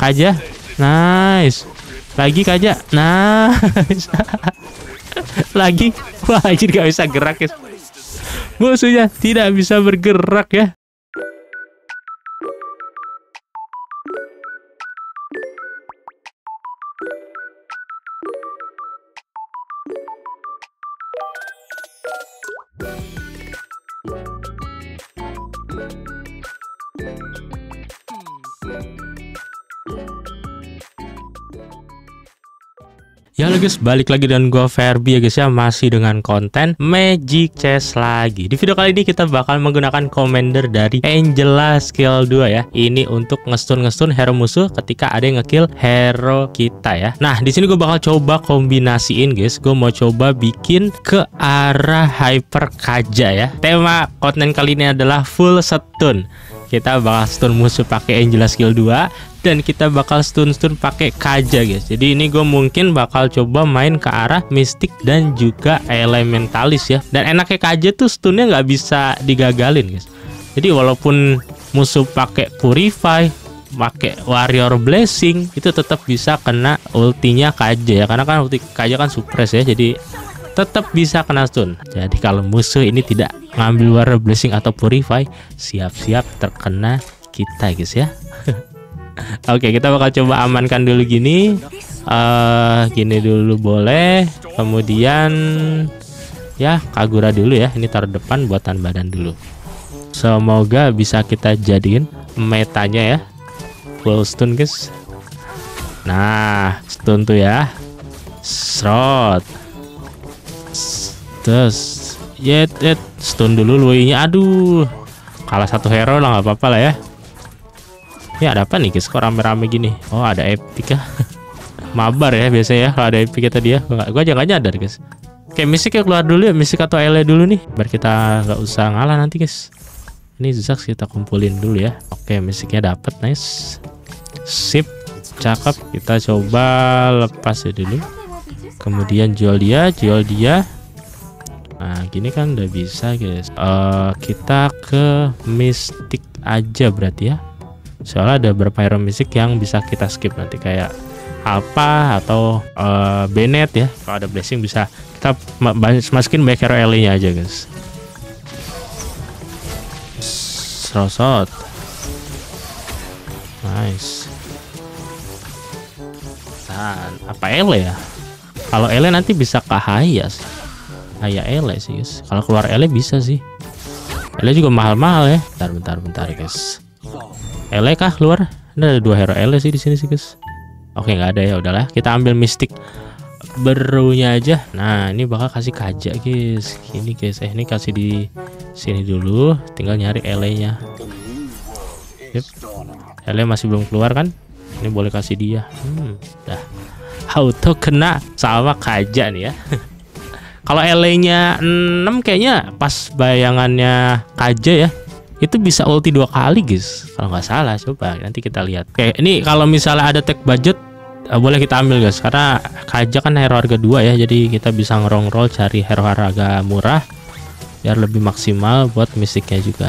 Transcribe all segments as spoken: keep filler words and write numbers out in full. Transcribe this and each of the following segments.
Kaja. Nice. Lagi Kaja. Nice. Lagi. Wah, anjir gak bisa gerak guys. Musuhnya tidak bisa bergerak ya. Ya halo guys, balik lagi dengan gua Ferby ya guys ya, masih dengan konten Magic Chess lagi. Di video kali ini kita bakal menggunakan commander dari Angela skill dua ya. Ini untuk ngestun-ngestun hero musuh ketika ada yang ngekill hero kita ya. Nah, di sini gue bakal coba kombinasiin guys. Gue mau coba bikin ke arah Hyper Kaja ya. Tema konten kali ini adalah full stun. Kita bakal stun musuh pakai Angela skill dua dan kita bakal stun-stun pakai Kaja guys. Jadi ini gue mungkin bakal coba main ke arah Mystic dan juga Elementalis ya. Dan enaknya Kaja tuh stunnya nggak bisa digagalin guys. Jadi walaupun musuh pakai Purify, pakai Warrior Blessing, itu tetap bisa kena ultinya Kaja ya. Karena kan ulti Kaja kan suppress ya. Jadi tetap bisa kena stun. Jadi kalau musuh ini tidak ngambil Warrior Blessing atau Purify, siap-siap terkena kita guys ya. Oke, kita bakal coba amankan dulu gini. Uh, gini dulu boleh. Kemudian ya Kagura dulu ya. Ini taruh depan buatan badan dulu. Semoga bisa kita jadiin metanya ya. Full stun guys. Nah, stun tuh ya. Shroud. Terus yet yet stun dulu luinya. Aduh, kalah satu hero lah, nggak apa-apa lah ya. Ya ada apa nih guys, kok rame-rame gini? Oh ada epic ya. Mabar ya biasanya ya kalau ada epic tadi ya. Gua aja nggak nyadar guys. Oke, Mystic ya keluar dulu ya, Mystic atau Ele dulu nih, biar kita nggak usah ngalah nanti guys. Ini Zax kita kumpulin dulu ya. Oke, Mysticnya dapet, nice. Sip, cakep. Kita coba lepas ya dulu. Kemudian jual dia, jual dia. Nah gini kan udah bisa guys. Uh, kita ke Mystic aja berarti ya. Soalnya ada beberapa hero Mystic yang bisa kita skip nanti, kayak Alpha atau uh, Bennett ya. Kalau ada blessing bisa kita masukin banyak hero L nya aja guys. Serosot. Nice. Nah, apa L ya? Kalau L nanti bisa ke Haya sih. Haya L sih guys. Kalau keluar L bisa sih. L juga mahal-mahal ya. Bentar bentar bentar guys. L kah keluar? Ini ada dua hero L sih di sini sih guys. Oke, nggak ada ya, udahlah. Kita ambil Mystic berunya aja. Nah, ini bakal kasih Kaja guys. Ini guys, eh ini kasih di sini dulu. Tinggal nyari L nya. Yep. L masih belum keluar kan? Ini boleh kasih dia. Hmm, dah. Auto kena sama Kaja nih ya. Kalau L nya enam kayaknya pas bayangannya Kaja ya. Itu bisa ulti dua kali guys kalau nggak salah. Coba nanti kita lihat. Oke, ini kalau misalnya ada tag budget uh, boleh kita ambil guys, karena Kaja kan hero harga dua ya, jadi kita bisa ngerongrol cari hero harga murah biar lebih maksimal buat Mysticnya juga.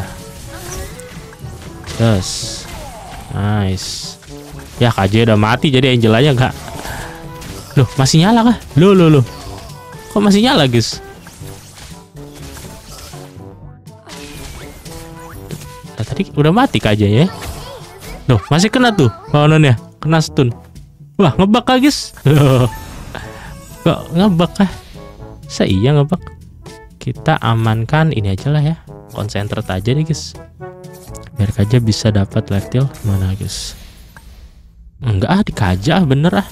Terus nice ya, Kaja udah mati jadi Angelanya nggak. Loh, masih nyala kah? Loh loh loh, kok masih nyala guys? Tadi udah mati Kaja ya. Loh, masih kena tuh lawanannya, kena stun. Wah, ngebak kah guys? Loh, kok ngebak kah? Saya iya ngebak. Kita amankan ini aja lah ya, konsentrat aja nih guys, biar Kaja bisa dapat leftil. Mana guys? Enggak ah, di Kaja bener ah.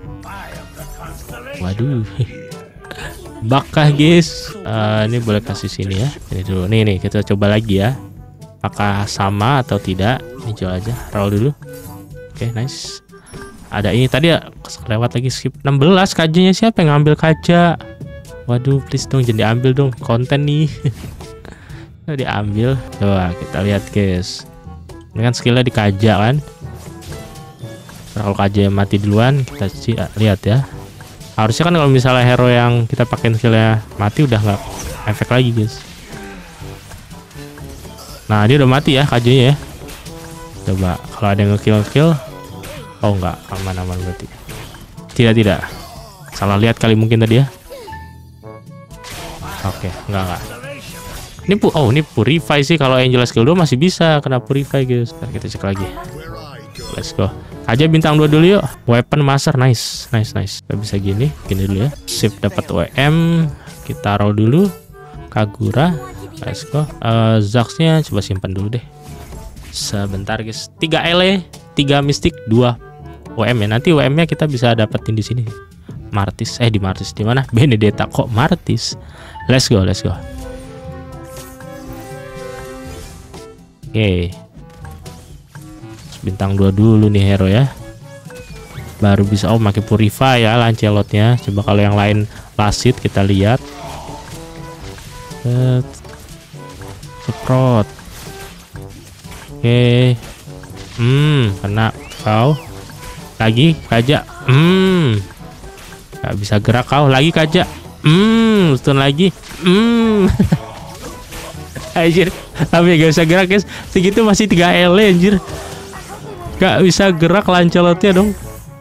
Waduh. Bakah guys. Uh, ini boleh kasih sini ya. Ini dulu. Nih nih, kita coba lagi ya. Apakah sama atau tidak? Ini jual aja, roll dulu. Oke, okay, nice. Ada ini tadi ya, lewat lagi, skip. enam belas Kajanya siapa yang ngambil Kaja? Waduh, please dong, jangan diambil dong, konten nih. Diambil. Coba kita lihat guys. Ini kan skillnya di Kaja kan. Nah, kalau Kaja yang mati duluan, kita lihat ya. Harusnya kan kalau misalnya hero yang kita pakai skillnya mati udah nggak efek lagi guys. Nah, dia udah mati ya Kajanya ya. Coba kalau ada yang ngekill-kill. Oh enggak, aman-aman berarti. Tidak tidak. Salah lihat kali mungkin tadi ya. Oke, enggak enggak. Ini pu oh ini purify sih, kalau Angela skill dua masih bisa kena purify guys. Ntar kita cek lagi. Let's go. Aja bintang dua dulu yuk. Weapon master, nice, nice, nice. Kita bisa gini, gini dulu ya. Sip, dapat W M. Kita roll dulu. Kagura, let's go. Uh, Zaxnya coba simpan dulu deh. Sebentar guys. tiga L E, tiga mistik, dua W M ya. Nanti W M-nya kita bisa dapetin di sini. Martis, eh di Martis di mana? Benedetta kok Martis. Let's go, let's go. Oke. Okay. Bintang dua dulu nih hero ya. Baru bisa oh pakai purify ya Lancelotnya. Coba kalau yang lain lasit kita lihat. Seprot. Oke. Okay. Hmm, kena kau. Lagi Kaja. Hmm. Gak bisa gerak kau. Lagi Kaja. Hmm, stun lagi. Hmm. Anjir. Tapi gak bisa gerak guys. Segitu masih tiga L anjir. Gak bisa gerak Lancelotnya dong.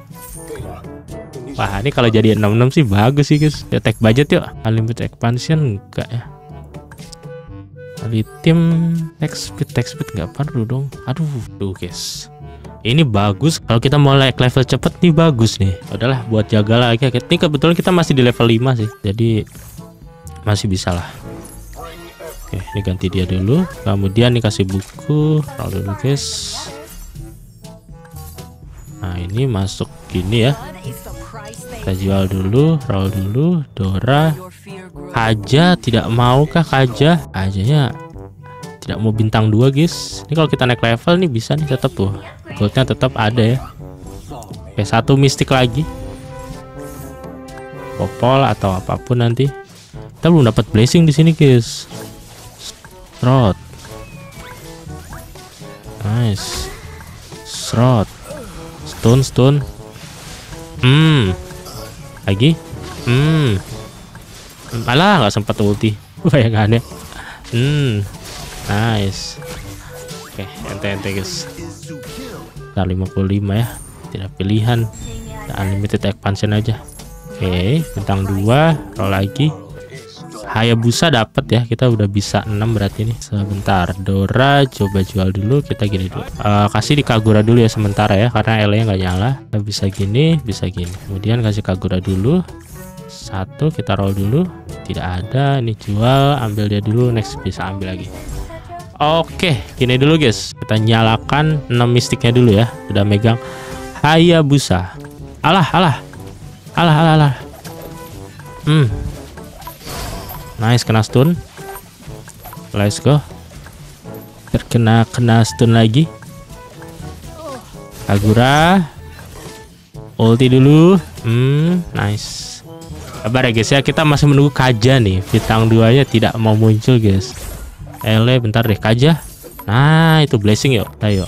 Wah, ini kalau jadi enam enam sih bagus sih guys. Ya, tag budget yuk. Unlimited expansion enggak ya. Kali tim tag speed, tag speed nggak perlu dong. Aduh, tuh guys. Ini bagus kalau kita mau naik level cepet nih, bagus nih. Udahlah buat jaga lagi. Ini kebetulan kita masih di level lima sih. Jadi masih bisa lah. Oke, ini ganti dia dulu. Kemudian dikasih buku. Roll dulu guys. Nah, ini masuk gini ya. Kita jual dulu, roll dulu. Dora. Kaja tidak mau kah Kaja? Kajanya tidak mau bintang dua guys. Ini kalau kita naik level nih bisa nih tetap tuh. Goldnya tetap ada ya. Oke, satu mistik lagi. Popol atau apapun nanti. Kita belum dapat blessing di sini guys. Srot. Nice. Srot. Stun stun. Hmm. Lagi. Hmm. Malah nggak sempat ulti. Bayangannya. Hmm. Nice. Oke, ente-ente guys. Nah, lima puluh lima ya. Tidak pilihan. Unlimited expansion aja. Oke, bintang dua. Roll lagi. Hayabusa dapat ya, kita udah bisa enam berarti nih. Sebentar, Dora coba jual dulu, kita gini dulu. Uh, kasih di Kagura dulu ya sementara ya, karena L-nya nggak nyala. Kita bisa gini, bisa gini. Kemudian kasih Kagura dulu. Satu kita roll dulu, tidak ada. Ini jual, ambil dia dulu, next bisa ambil lagi. Oke, gini dulu guys. Kita nyalakan enam mistiknya dulu ya. Udah megang Hayabusa. Alah, alah. Alah, alah, alah. Hmm. Nice, kena stun. Let's go. Terkena kena stun lagi. Kagura. Ulti dulu. Hmm, nice. Sabar ya guys ya, kita masih menunggu Kaja nih. Bintang dua nya tidak mau muncul guys. Ele bentar deh, Kaja. Nah, itu blessing yuk. Ayo.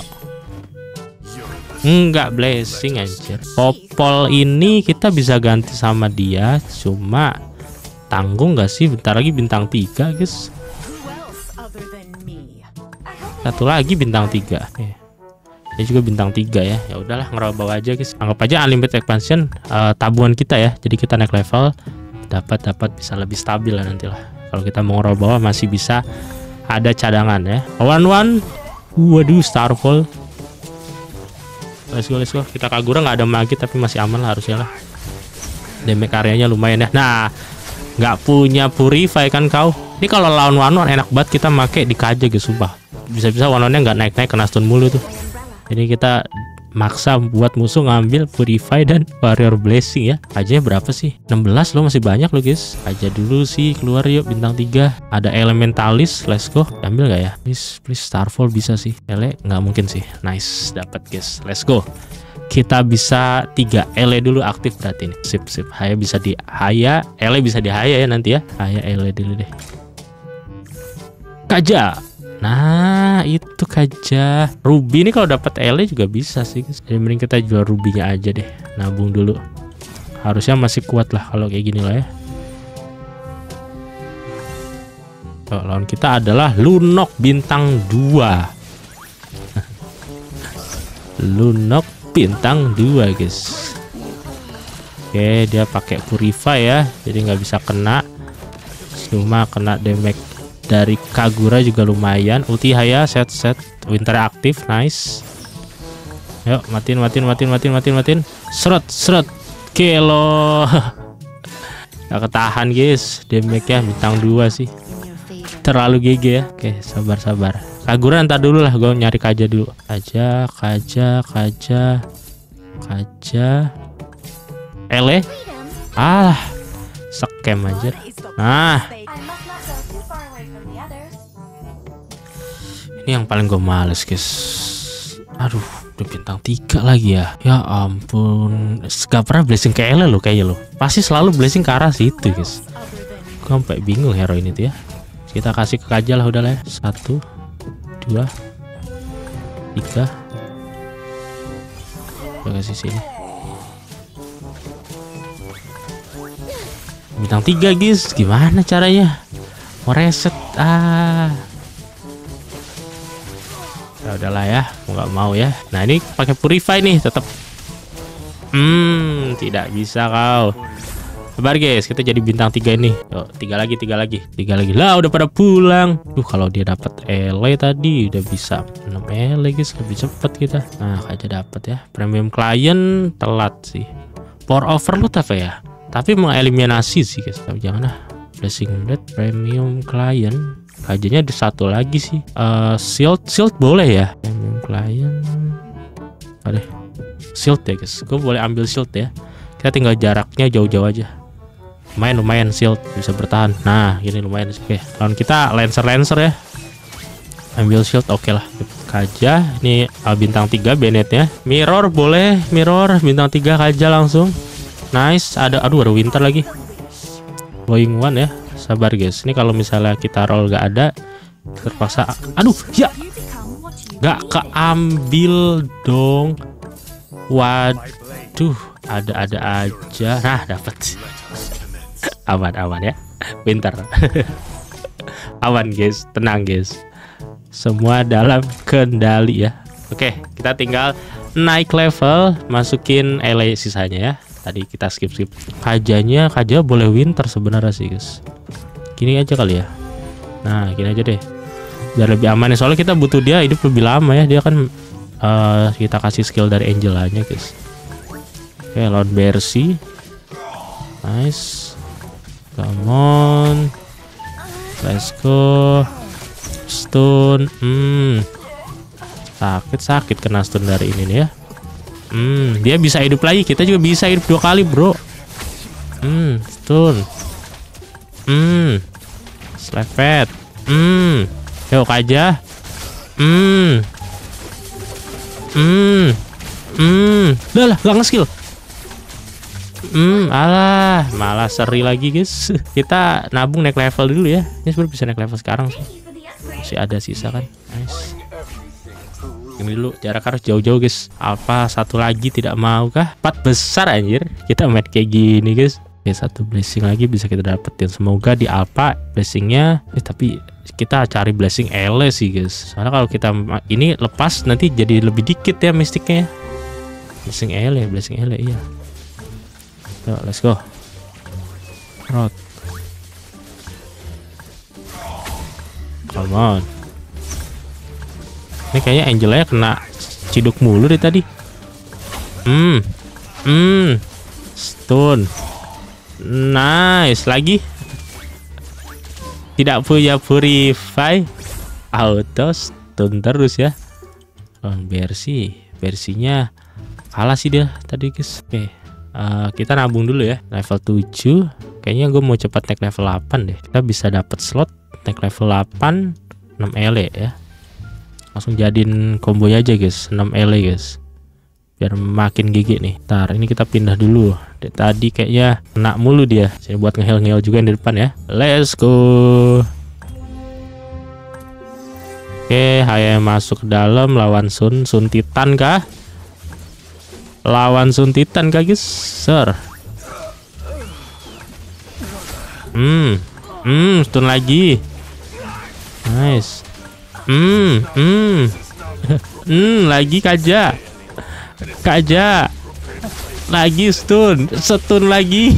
Enggak blessing anjir. Popol ini kita bisa ganti sama dia, cuma tanggung gak sih? Bentar lagi bintang tiga guys. Satu lagi bintang tiga. Oke. Ini juga bintang tiga ya. Ya udahlah, ngeroll bawah aja guys. Anggap aja unlimited expansion uh, tabungan kita ya. Jadi kita naik level, dapat dapat bisa lebih stabil lah nanti lah. Kalau kita mau ngeroll bawah masih bisa ada cadangan ya. One one. Waduh, Starfall. Let's go, let's go. Kita Kagura nggak ada magi tapi masih aman lah harusnya lah. Damage areanya lumayan ya. Nah, nggak punya purify kan kau. Ini kalau lawan one one enak banget kita make di Kaja guys, sumpah. Bisa-bisa one one nya nggak naik-naik, kena stun mulu tuh. Jadi kita maksa buat musuh ngambil purify dan warrior blessing ya. Kajanya berapa sih? enam belas loh, masih banyak loh guys. Aja dulu sih, keluar yuk bintang tiga. Ada elementalis, let's go. Ambil nggak ya? Please, please Starfall bisa sih. Ele nggak mungkin sih. Nice, dapat guys. Let's go. Kita bisa tiga L E dulu aktif berarti nih. Sip sip. Haya bisa di Haya, L E bisa di Haya ya nanti ya. Haya L E dulu deh. Kaja. Nah, itu Kaja. Ruby ini kalau dapat L E juga bisa sih. Jadi mending kita jual rubinya aja deh. Nabung dulu. Harusnya masih kuat lah kalau kayak gini lah ya. Oh, lawan kita adalah Lunok bintang dua. Lunok bintang dua guys. Oke, dia pakai Purify ya, jadi nggak bisa kena. Cuma kena damage dari Kagura juga lumayan. Ulti Haya set set Winter aktif, nice. Yuk matiin matiin matiin matiin matiin matiin. Seret seret kilo. Gak ketahan guys, damage-nya bintang dua sih. Terlalu G G ya. Oke, sabar sabar. Kagura ntar dulu lah, gue nyari Kaja dulu. Kaja, Kaja, Kaja, Kaja. Ele, ah, scam aja. Nah, ini yang paling gue males guys. Aduh, udah bintang tiga lagi ya. Ya ampun, gak pernah blessing ke Ele lo kayaknya lo. Pasti selalu blessing ke arah situ guys. Gue sampai bingung hero ini tuh ya. Kita kasih ke Kaja lah udah lah. Ya. Satu, dua, tiga. Kita kasih sini. Bintang tiga guys, gimana caranya? Mau reset ah. Ya udahlah ya, mau nggak mau ya. Nah ini pakai Purify nih tetap. Hmm, tidak bisa kau. Sabar guys, kita jadi bintang tiga ini. Yuk, tiga lagi, tiga lagi, tiga lagi. Lah udah pada pulang. Duh kalau dia dapat Ele tadi udah bisa enam Ele guys, lebih cepet kita. Nah aja dapat ya. Premium client telat sih. Power overload apa ya? Tapi mengeliminasi sih guys. Tapi jangan lah. Blessing Blade Premium Client. Kajanya ada satu lagi sih. Uh, shield Shield boleh ya. Premium Client. Ada Shield ya guys. Gue boleh ambil Shield ya. Kita tinggal jaraknya jauh-jauh aja. Lumayan lumayan Shield bisa bertahan. Nah ini lumayan. Oke, lawan kita Lancer Lancer ya. Ambil Shield oke lah. Kaja. Ini uh, bintang tiga Bennett-nya. Mirror boleh. Mirror bintang tiga Kaja langsung. Nice, ada aduh ada Winter lagi. Going one ya. Sabar guys. Ini kalau misalnya kita roll gak ada, terpaksa aduh ya. Gak keambil dong. Waduh, ada-ada aja. Nah, dapat. Aman aman ya. Winter. Aman guys, tenang guys. Semua dalam kendali ya. Oke, kita tinggal naik level, masukin Ele sisanya ya. Tadi kita skip skip Kajanya. Kaja boleh Winter sebenarnya sih guys. Gini aja kali ya. Nah gini aja deh, biar lebih aman ya. Soalnya kita butuh dia hidup lebih lama ya. Dia kan uh, kita kasih skill dari Angelanya guys. Oke, lawan Bersi. Nice. Come on. Let's go. Stun. Hmm. Sakit-sakit kena stun dari ini nih ya. Hmm, dia bisa hidup lagi, kita juga bisa hidup dua kali, bro. Hmm, stun. Hmm, slepet. Hmm, yuk Kaja. Hmm, hmm, hmm, udah lah, gak nge-skill. Hmm, alah, malah seri lagi guys. Kita nabung naik level dulu ya. Ini sebenarnya bisa naik level sekarang sih. Masih ada sisa kan. Nice. Ini dulu, jarak harus jauh-jauh guys. Alpha satu lagi tidak mau kah? Empat besar anjir. Kita main kayak gini guys. Oke, satu blessing lagi bisa kita dapetin. Semoga di Alpha blessingnya. Eh, tapi kita cari blessing Ele sih guys. Soalnya kalau kita ini lepas nanti jadi lebih dikit ya mistiknya. Blessing Ele, blessing Ele iya. Yuk, let's go. Rot. Come on. Ini kayaknya Angelanya kena ciduk mulu deh tadi. Hmm, hmm, stun. Nice lagi. Tidak punya Purify. Auto stun terus ya. Oh, Bersi, Bersinya kalah sih dia tadi guys. Oke, uh, kita nabung dulu ya. Level tujuh. Kayaknya gue mau cepat naik level delapan deh. Kita bisa dapat slot naik level delapan enam Ele ya. Langsung jadiin kombonya aja guys, enam Ele guys. Biar makin gigi nih. Ntar ini kita pindah dulu. Tadi kayaknya kena mulu dia. Saya buat ngeheal-ngeheal juga yang di depan ya. Let's go. Oke, Haya masuk ke dalam lawan Sun. Sun Titan kah? Lawan Sun Titan kah guys? Sir. Hmm. Hmm, stun lagi. Nice. Hmm, hmm. Hmm, lagi Kaja. Kaja. Lagi stun, stun lagi.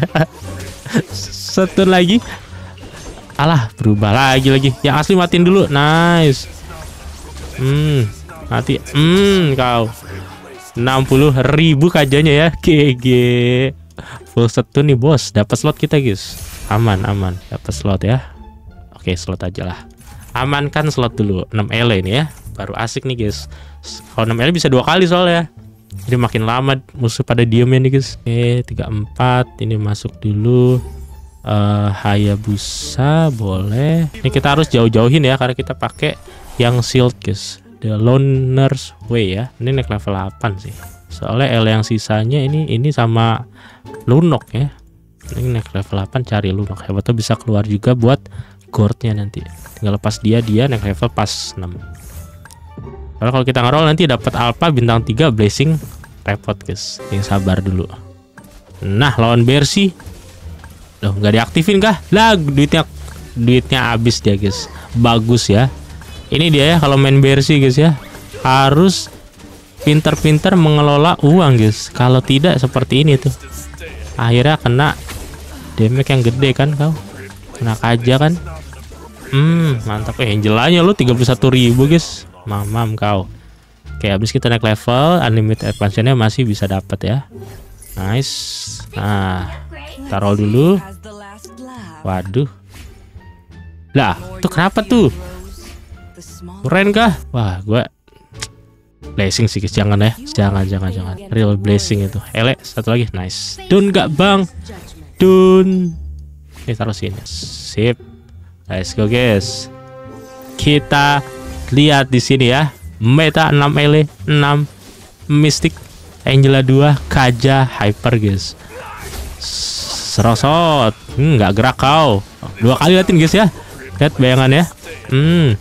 Stun lagi. Alah, berubah lagi lagi. Yang asli matiin dulu. Nice. Hmm, mati. Hmm, kau. enam puluh ribu kajanya ya. G G. Full stun nih, bos. Dapat slot kita, guys. Aman, aman. Dapat slot ya. Oke, slot aja lah. Amankan slot dulu. enam L ini ya. Baru asik nih, guys. Kalau enam L bisa dua kali soalnya. Jadi makin lama musuh pada diamnya nih, guys. Oke, tiga puluh empat. Ini masuk dulu. Uh, Hayabusa boleh. Ini kita harus jauh-jauhin ya, karena kita pakai yang shield, guys. The Loner's Way ya. Ini naik level delapan sih. Soalnya L yang sisanya ini ini sama Lunok ya. Ini naik level delapan, cari Lunok. Hebatnya bisa keluar juga buat Gordnya nanti. Tinggal lepas dia, dia naik level pas enam. Kalau kalau kita ngerol nanti dapat alpha bintang tiga blessing repot, guys. Yang sabar dulu. Nah, lawan Bersi. Loh, nggak diaktifin kah? Lah, duitnya duitnya habis dia, guys. Bagus ya. Ini dia ya kalau main Bersi, guys ya. Harus pinter-pinter mengelola uang, guys. Kalau tidak seperti ini tuh. Akhirnya kena damage yang gede kan kau. Kena Kaja kan. Hmm, mantap. Eh, Angelanya lu tiga puluh satu ribu, guys. Mamam kau. Oke, habis kita naik level, unlimited expansionnya masih bisa dapat ya. Nice. Nah, taruh dulu. Waduh. Lah, itu kenapa tuh? Keren kah? Wah, gua blessing sih, guys. Jangan ya. Jangan, jangan, jangan. Real blessing itu. Ele, satu lagi. Nice. Dun gak, Bang? Dun. Ini taruh sini. Sip. Let's go, guys. Kita lihat di sini ya. Meta enam L, enam Mystic, Angela dua, Kaja, Hyper, guys. Serosot. Hmm, nggak gerak kau. Dua kali liatin, guys ya. Lihat bayangan ya. Hmm.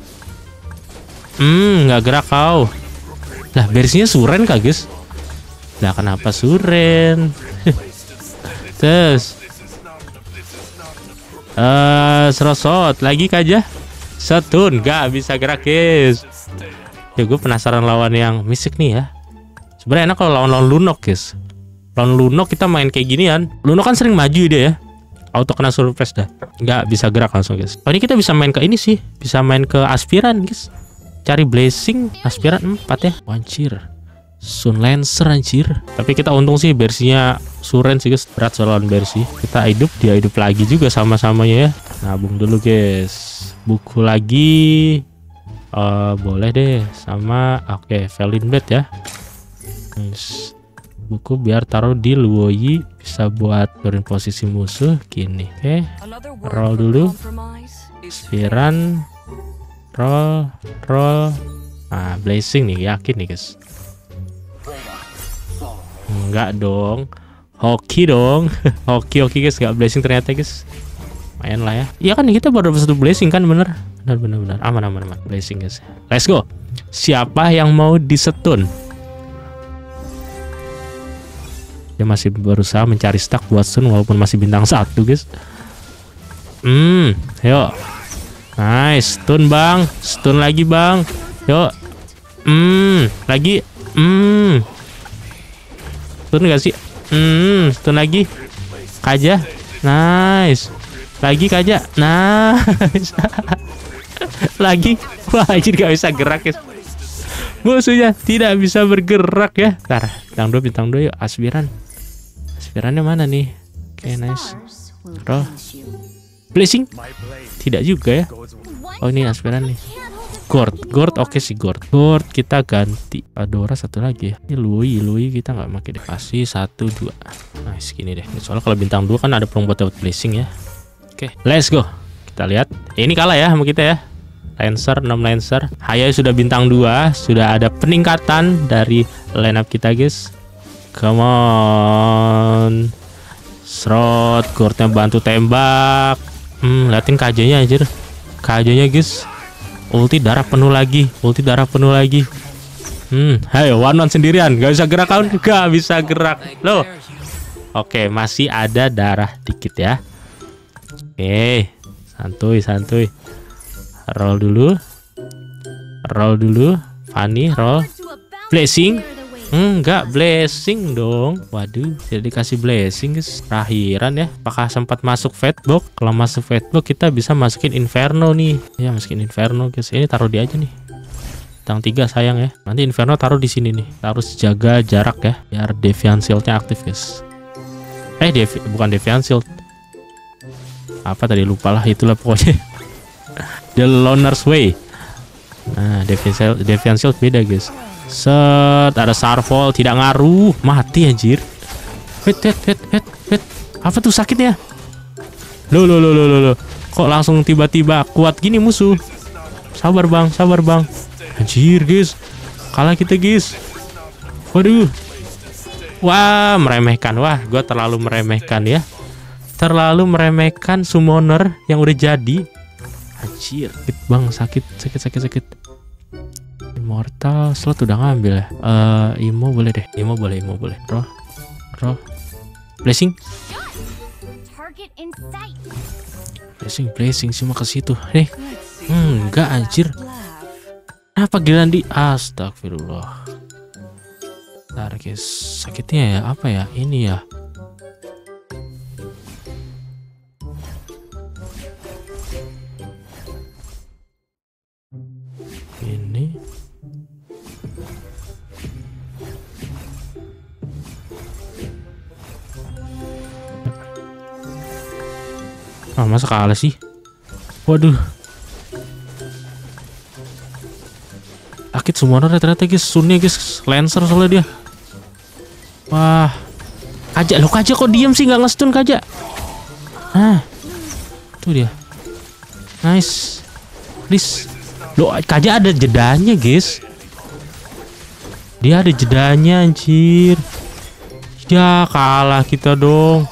Hmm, nggak gerak kau. Lah, versinya Suren kah, guys? Lah, kenapa Suren? Terus. Eh, uh, serosot lagi Kaja. Stun, gak bisa gerak, guys. Ya, gue penasaran lawan yang Mystic nih ya. Sebenarnya enak kalau lawan-lawan Lunok, guys. Lawan Lunok kita main kayak ginian. Lunok kan sering maju dia ya. Auto kena surprise dah. Nggak bisa gerak langsung, guys. Oh, ini kita bisa main ke ini sih. Bisa main ke Aspiran, guys. Cari blessing Aspiran empat ya. Wancir. Sun Lancer, anjir. Tapi kita untung sih versinya Suren sih, guys. Berat soal lawan Bersi. Kita hidup, dia hidup lagi juga sama-samanya ya. Nabung dulu, guys. Buku lagi. Uh, boleh deh sama oke okay, Felin Blade ya. Nice. Buku biar taruh di Luoyi, bisa buat turun posisi musuh gini. Oke, okay. Roll dulu. Spiran. Roll, roll. Ah, blessing nih, yakin nih, guys. Enggak dong. Hoki dong. Hoki, hoki, guys, enggak blessing ternyata, guys. Main lah ya. Iya kan kita baru dapat satu blessing kan, bener. Benar, benar, benar. Aman, aman, aman. Blessing, guys. Let's go. Siapa yang mau disetun? Dia masih berusaha mencari stack buat stun walaupun masih bintang satu, guys. Hmm, yuk. Nice, stun, Bang. Stun lagi, Bang. Yuk. Hmm, lagi. Hmm. Stun gak sih? Hmm, stun lagi. Kaja. Nice. Lagi Kaja. Nice. Lagi. Wah, anjir gak bisa gerak, guys. Musuhnya tidak bisa bergerak ya. Ntar, bintang dua, bintang dua yuk. Aspiran. Aspirannya mana nih? Oke, okay, nice. Roll. Blessing? Tidak juga ya. Oh, ini aspiran nih. Gord, Gord oke okay sih Gord. Gord kita ganti. Adora satu lagi ya. Ini Lui, Lui kita nggak pakai deh. Kasih satu dua. Nice, gini deh. Soalnya kalau bintang dua kan ada peluang buat dapat blessing ya. Oke, okay, let's go. Kita lihat. Ini kalah ya sama kita ya. Lancer, enam Lancer. Haya sudah bintang dua. Sudah ada peningkatan dari lineup kita, guys. Come on. Srot, Gordnya bantu tembak. Hmm, liatin kajanya anjir. Kajanya, guys. Ulti darah penuh lagi. Ulti darah penuh lagi. Hmm, ayo one one sendirian. Gak bisa gerak kan? Gak bisa gerak. Loh. Oke, masih ada darah dikit ya. Oke, santuy, santuy. Roll dulu. Roll dulu. Fanny, roll. Blessing. Enggak, blessing dong. Waduh, jadi dikasih blessing guys. Terakhiran ya. Apakah sempat masuk fatbox? Kalau masuk fatbox kita bisa masukin inferno nih. Ya, masukin inferno guys. Ini taruh di aja nih. Bintang tiga sayang ya. Nanti inferno taruh di sini nih. Harus jaga jarak ya, biar Deviant Shield-nya aktif guys. Eh, Devi bukan Deviant Shield. Apa tadi lupa lah, itulah pokoknya. The Loner's Way. Nah, Deviant Shield, Deviant Shield beda guys. Set, ada Starfall, tidak ngaruh, mati anjir. Wait, wait, wait, wait, wait. Apa tuh sakitnya? Loh, loh, loh, loh, loh. Kok langsung tiba-tiba kuat gini musuh? Sabar bang, sabar bang. Anjir guys, kalah kita guys. Waduh. Wah, meremehkan. Wah, gue terlalu meremehkan ya. Terlalu meremehkan summoner yang udah jadi. Anjir, sakit bang, sakit, sakit, sakit, sakit. Immortal slot udah ngambil ya. Uh, Imo boleh deh, Imo boleh, Imo boleh. Roh, roh, blessing, blessing, blessing cuma ke situ. Nih, hmm, enggak anjir. Kenapa giliran di? Astagfirullah. Ntar guys, sakitnya ya apa ya? Ini ya. Ini. Ah, masa kalah sih? Waduh. Sakit semua ternyata guys, sunnya guys, Lancer soalnya dia. Wah. Kaja, lo Kaja kok diem sih, nggak nge-stun Kaja. Nah. Tuh dia. Nice. Please. Lo Kaja ada jedanya guys. Dia ada jedanya anjir. Ya kalah kita dong.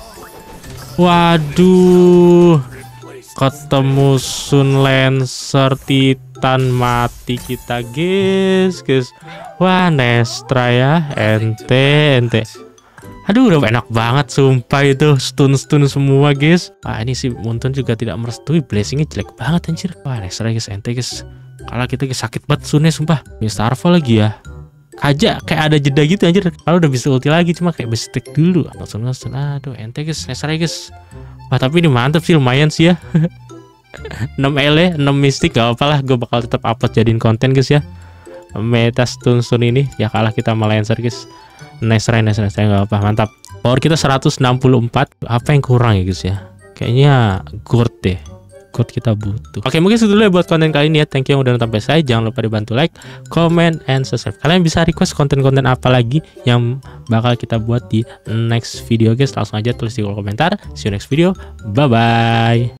Waduh, ketemu Sun Lancer Titan, mati kita guys, guys. Wah, Nestra ya, ente, ente. Aduh, udah enak banget sumpah itu, stun-stun semua guys. Wah, ini sih Muntun juga tidak merestui, blessingnya jelek banget anjir. Wah, Nestra guys, ente guys. Kalau kita guys, sakit banget Sunnya sumpah. Ini Starfall lagi ya. Kaja kayak ada jeda gitu anjir. Kalau udah bisa ulti lagi cuma kayak bestek dulu. Langsung langsung. Aduh, ente guys, Nesra guys. Wah, tapi ini mantep sih, lumayan sih ya. enam L E, enam mistik, gak apa lah. Gue bakal tetap upload jadiin konten guys ya. Meta stun stun ini ya kalah kita sama Lancer guys. Nesra, Nesra, saya gak apa, mantap. Power kita seratus enam puluh empat. Apa yang kurang ya guys ya? Kayaknya Gord deh. Gord kita butuh. Oke, mungkin segitu dulu ya buat konten kali ini ya. Thank you yang udah nonton sampai selesai. Jangan lupa dibantu like, comment, and subscribe. Kalian bisa request konten-konten apa lagi yang bakal kita buat di next video guys. Langsung aja tulis di kolom komentar. See you next video. Bye bye.